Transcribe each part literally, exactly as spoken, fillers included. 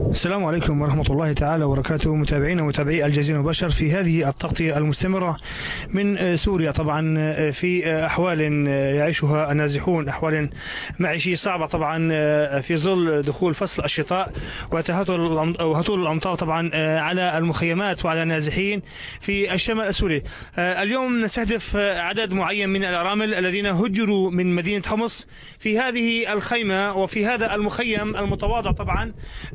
السلام عليكم ورحمة الله تعالى وبركاته، متابعينا ومتابعي الجزيرة المباشر في هذه التغطية المستمرة من سوريا. طبعا في أحوال يعيشها النازحون، أحوال معيشية صعبة طبعا في ظل دخول فصل الشتاء وهطول الأمطار طبعا على المخيمات وعلى النازحين في الشمال السوري. اليوم نستهدف عدد معين من الأرامل الذين هجروا من مدينة حمص في هذه الخيمة وفي هذا المخيم المتواضع طبعا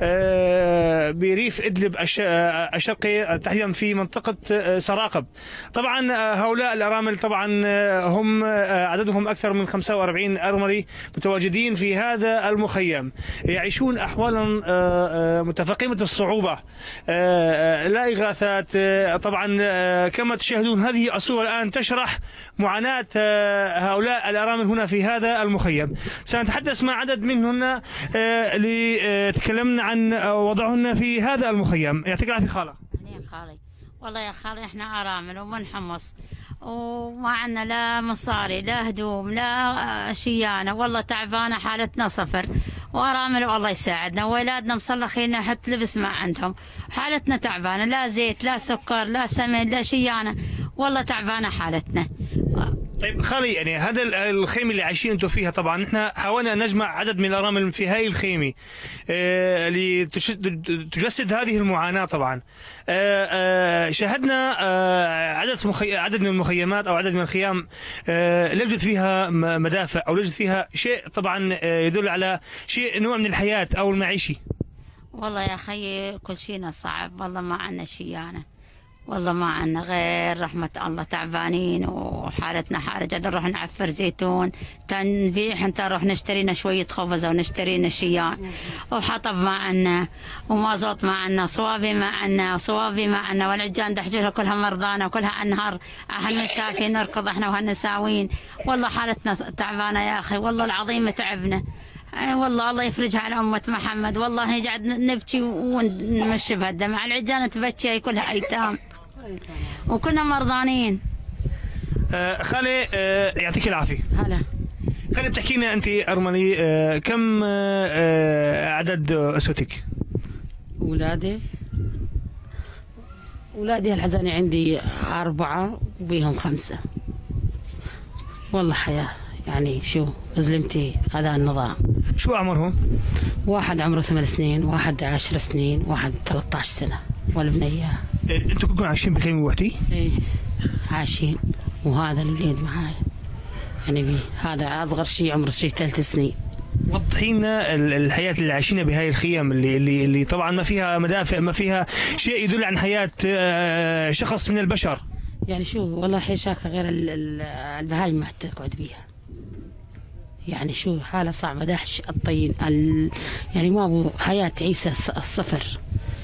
بريف إدلب الشرقي، تحديدا في منطقة سراقب. طبعا هؤلاء الأرامل طبعا هم عددهم أكثر من خمسة وأربعين أرملي متواجدين في هذا المخيم، يعيشون أحوالا متفاقمة الصعوبة، لا إغاثات. طبعا كما تشاهدون هذه الصور الآن تشرح معاناة هؤلاء الأرامل هنا في هذا المخيم. سنتحدث مع عدد منهن لتكلمنا عن وضعهن في هذا المخيم. يعطيك العافية خالة. يا خالي والله يا خالي احنا أرامل ومنحمص وما عندنا لا مصاري لا هدوم لا شيانة، والله تعبانة حالتنا صفر، وأرامل والله يساعدنا، وولادنا مصلخين حتى لبس ما عندهم، حالتنا تعبانة، لا زيت لا سكر لا سمن لا شيانة، والله تعبانة حالتنا. طيب خالي، يعني هذا الخيمه اللي عايشين انتم فيها، طبعا احنا حاولنا نجمع عدد من الارامل في هاي الخيمه اه لتجسد هذه المعاناه. طبعا اه اه شاهدنا اه عدد مخي... عدد من المخيمات او عدد من الخيام اه لا يوجد فيها مدافع او لا يوجد فيها شيء طبعا اه يدل على شيء نوع من الحياه او المعيشي. والله يا خيي كل شيء صعب، والله ما عندنا شيء أنا. والله ما عنا غير رحمة الله، تعبانين وحالتنا حالة جد. نروح نعفر زيتون تنفيح، انت نروح نشتري لنا شوية خبز ونشتري لنا شيان، وحطب ما عنا ومازوت ما عنا، صوافي ما عنا صوافي ما عنا، والعجان دحجولها كلها مرضانا وكلها على النهار احنا شايفين نركض احنا وهالنساوين. والله حالتنا تعبانة يا اخي، والله العظيم تعبنا. والله الله يفرجها على أمة محمد، والله قاعد نبكي ونمشي بهالدمع، العجانة تبكي كلها أيتام وكنا مرضانين. آه خالي آه يعطيك العافية. هلا خالي، بتحكي لنا أنت أرملي آه كم آه عدد أسرتك؟ أولادي أولادي هالحزاني عندي أربعة وبيهم خمسة. والله حياة يعني شو ظلمتي هذا النظام. شو أعمرهم؟ واحد عمره ثمان سنين، واحد عشر سنين، واحد ثلاثة عشر سنة، والبنية. انتوا كلكم عايشين بخيمة وحدي؟ ايه عايشين، وهذا الوليد معاي يعني بي. هذا أصغر شيء عمره شيء ثلاث سنين. وضحي لنا الحياة اللي عايشينها بهاي الخيام اللي اللي اللي طبعا ما فيها مدافع، ما فيها شيء يدل عن حياة شخص من البشر. يعني شو والله حيشاكة غير البهايم ما تقعد بيها. يعني شو حالة صعبة، دحش الطين ال... يعني ما ابو حياة عيسى الصفر.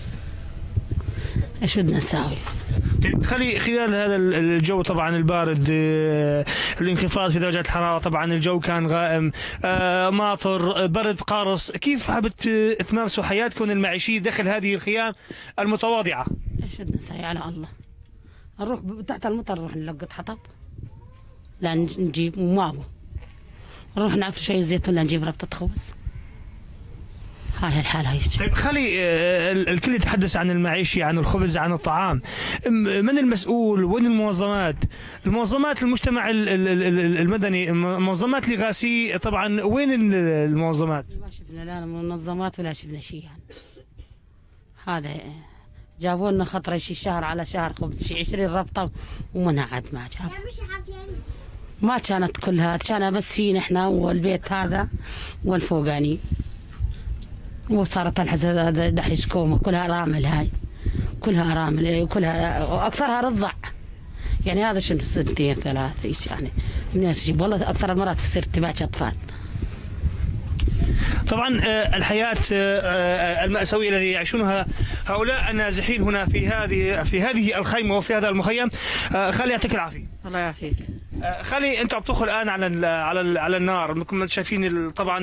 ايش بدنا نساوي؟ خلي خلال هذا الجو طبعا البارد، الانخفاض في درجات الحرارة، طبعا الجو كان غائم، ماطر، برد قارص، كيف حابت تمارسوا حياتكم المعيشية داخل هذه الخيام المتواضعة؟ ايش بدنا نساوي على الله؟ نروح تحت المطر نروح نلقط حطب؟ لا نجيب وما ابو نروح نعفر شوية زيت ولا نجيب ربطة خبز. هاي الحال هاي. طيب خلي الكل يتحدث عن المعيشة، عن الخبز، عن الطعام. من المسؤول؟ وين المنظمات؟ المنظمات المجتمع المدني، المنظمات الإغاثية طبعا، وين المنظمات؟ ما شفنا لا منظمات ولا شفنا شيء يعني. هذا جابوا لنا خطرة شي شهر على شهر خبز شي عشرين ربطة ومنها عاد ما جاب. ما كانت كلها، كان بس هي نحن والبيت هذا والفوقاني، وصارت الحزة هذا دحيش كومة كلها أرامل، هاي كلها أرامل، كلها وأكثرها رضع. يعني هذا شنو سنتين ثلاث ايش يعني من تجيب، والله أكثر المرات تصير تباعش أطفال. طبعا الحياة المأساوية التي يعيشونها هؤلاء النازحين هنا في هذه في هذه الخيمة وفي هذا المخيم. خالي يعطيك العافية. الله يعافيك. خالي، انتم عم تدخل الان على ال على ال على النار، انكم شايفين طبعا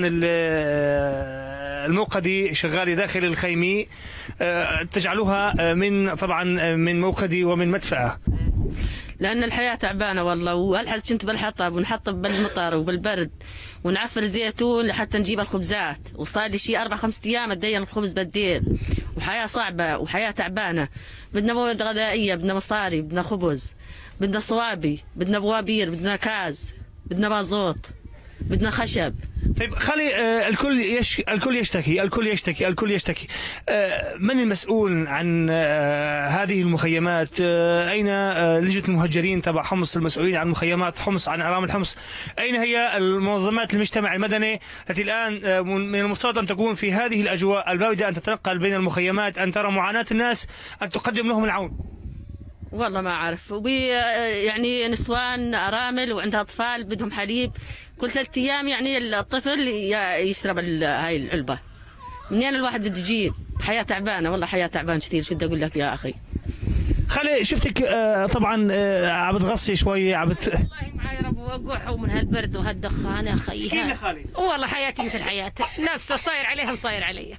الموقدي شغاله داخل الخيمه، تجعلوها من طبعا من موقدي ومن مدفأة. لأن الحياة تعبانة والله، وهالحز كنت بالحطب ونحطب بالمطر وبالبرد ونعفر زيتون لحتى نجيب الخبزات، وصار لي شيء أربع خمسة أيام أتدين الخبز بالديل، وحياة صعبة وحياة تعبانة. بدنا مواد غذائية، بدنا مصاري، بدنا خبز، بدنا صوابي، بدنا بوابير، بدنا كاز، بدنا مازوت، بدنا خشب. طيب خلي آه الكل يش... الكل يشتكي الكل يشتكي الكل يشتكي آه من المسؤول عن آه هذه المخيمات؟ آه أين آه لجنة المهجرين تبع حمص المسؤولين عن مخيمات حمص، عن أرامل حمص؟ أين هي المنظمات المجتمع المدني التي الآن آه من المفترض أن تكون في هذه الأجواء الباردة، أن تتنقل بين المخيمات، أن ترى معاناة الناس، أن تقدم لهم العون؟ والله ما أعرف. وبي يعني نسوان أرامل وعندها أطفال بدهم حليب كل ثلاث أيام، يعني الطفل يشرب هاي العلبة. منين الواحد بده يجيب؟ حياة تعبانة والله، حياة تعبانة كثير. شو بدي أقول لك يا أخي؟ خلي شفتك آه طبعا آه عم بتغصي شوي، عم بت... والله معي رب وقح من هالبرد وهالدخان يا أخي. كيف خالي؟ والله حياتي مثل حياتك، نفسه صاير عليها صاير علي،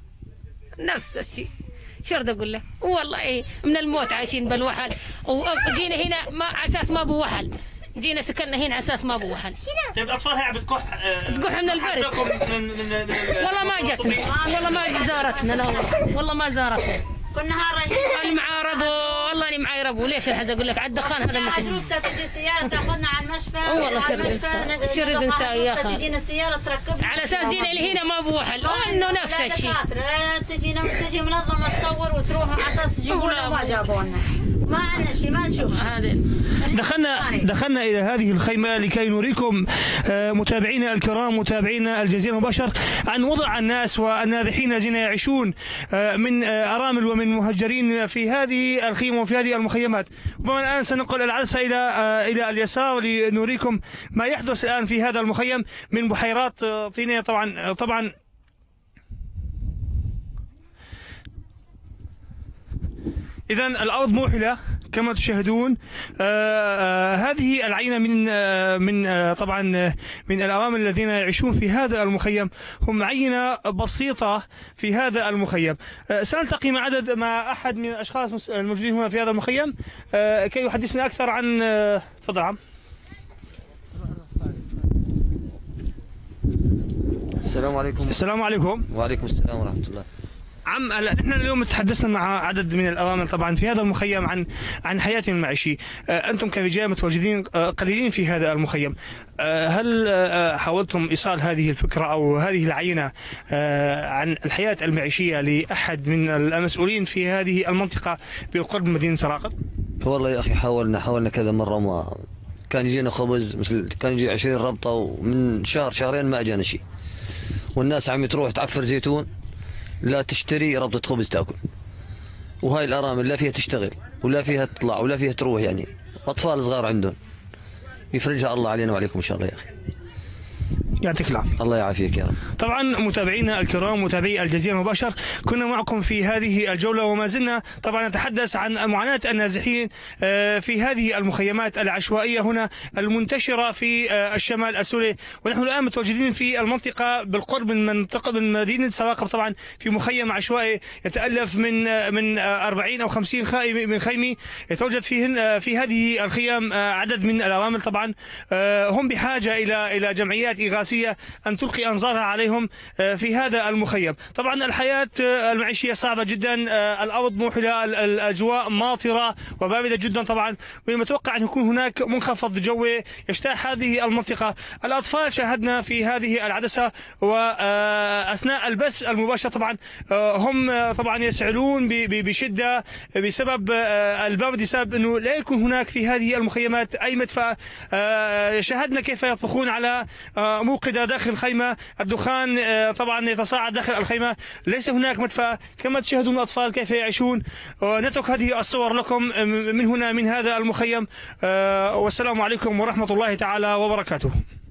نفس الشيء. شو بدي اقول لك؟ والله ايه من الموت عايشين بالوحل، وجينا هنا ما على اساس ما ابو وحل، جينا سكننا هنا على اساس ما ابو وحل. طيب الاطفال هي عم بتكح آه تكح من البرد. من من من والله ما جتنا، والله ما زارتنا، لا والله والله ما زارتنا. كل نهار رايحين. انا معاه ربو، والله اني معي ربو. ليش الحز اقول لك على الدخان هذا مثل عجوبتها تجي سياره تاخذنا على المشفى. والله شر انسان، شر انسان يا اخي. تجينا السياره تركبنا على اساس جينا لهنا ما ابو وحل، انه نفس الشيء. لا تجينا تجي منظمه تصور وتروح على اساس تجيبونا وما جابونا. ما عندنا شيء، ما نشوف. هذا دخلنا دخلنا الى هذه الخيمه لكي نريكم متابعينا الكرام، متابعينا الجزيره مباشر، عن وضع الناس والنازحين الذين يعيشون من ارامل ومن مهجرين في هذه الخيمه وفي هذه المخيمات. والان سننقل العدسه الى الى اليسار لنريكم ما يحدث الان في هذا المخيم من بحيرات طينيه. طبعا طبعا إذا الأرض موحلة كما تشاهدون. آآ آآ هذه العينة من من طبعا من الأرامل الذين يعيشون في هذا المخيم، هم عينة بسيطة في هذا المخيم. سنلتقي مع عدد مع أحد من الأشخاص الموجودين هنا في هذا المخيم كي يحدثنا أكثر عن. تفضل عم. السلام عليكم. السلام عليكم. وعليكم السلام ورحمة الله. عم نحن اليوم تحدثنا مع عدد من الأرامل طبعا في هذا المخيم عن عن حياتهم المعيشية. أنتم كرجال متواجدين قليلين في هذا المخيم، هل حاولتم إيصال هذه الفكرة أو هذه العينة عن الحياة المعيشية لأحد من المسؤولين في هذه المنطقة بقرب مدينة سراقب؟ والله يا أخي حاولنا حاولنا كذا مرة، ما كان يجينا خبز، مثل كان يجي عشرين ربطة، ومن شهر شهرين ما أجانا شيء، والناس عم تروح تعفر زيتون لا تشتري ربطة خبز تاكل. وهاي الارامل لا فيها تشتغل ولا فيها تطلع ولا فيها تروح، يعني اطفال صغار عندهم. يفرجها الله علينا وعليكم ان شاء الله يا اخي. يعطيك العافية. الله يعافيك يا رب. طبعا متابعينا الكرام، متابعي الجزيرة مباشر، كنا معكم في هذه الجولة وما زلنا طبعا نتحدث عن معاناة النازحين في هذه المخيمات العشوائية هنا المنتشرة في الشمال السوري. ونحن الآن متواجدين في المنطقة بالقرب من منطقة من مدينة سراقب، طبعا في مخيم عشوائي يتألف من من أربعين أو خمسين خيمة من خيمة. يتواجد فيهن في هذه الخيام عدد من الأرامل، طبعا هم بحاجة إلى إلى جمعيات إغاثية أن تلقي أنظارها عليهم في هذا المخيم. طبعا الحياة المعيشية صعبة جدا، الأرض موحلة، الأجواء ماطرة وباردة جدا طبعا، ونتوقع أن يكون هناك منخفض جوي يجتاح هذه المنطقة. الأطفال شاهدنا في هذه العدسة وأثناء البث المباشر طبعا هم طبعا يسعلون بشدة بسبب البرد، بسبب أنه لا يكون هناك في هذه المخيمات أي مدفأ. شاهدنا كيف يطبخون على موقدة داخل الخيمة، الدخان طبعا يتصاعد داخل الخيمة، ليس هناك مدفأ كما تشاهدون الأطفال كيف يعيشون. نترك هذه الصور لكم من هنا من هذا المخيم، والسلام عليكم ورحمة الله تعالى وبركاته.